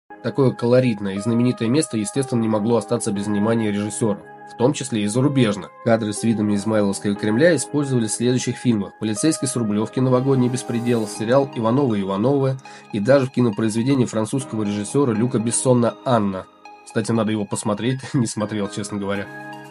Такое колоритное и знаменитое место, естественно, не могло остаться без внимания режиссеров, в том числе и зарубежных. Кадры с видами Измайловского Кремля использовали в следующих фильмах: «Полицейский с Рублевки. Новогодний беспредел», сериал «Ивановы Ивановы» и даже в кинопроизведении французского режиссера Люка Бессона «Анна». Кстати, надо его посмотреть, не смотрел, честно говоря.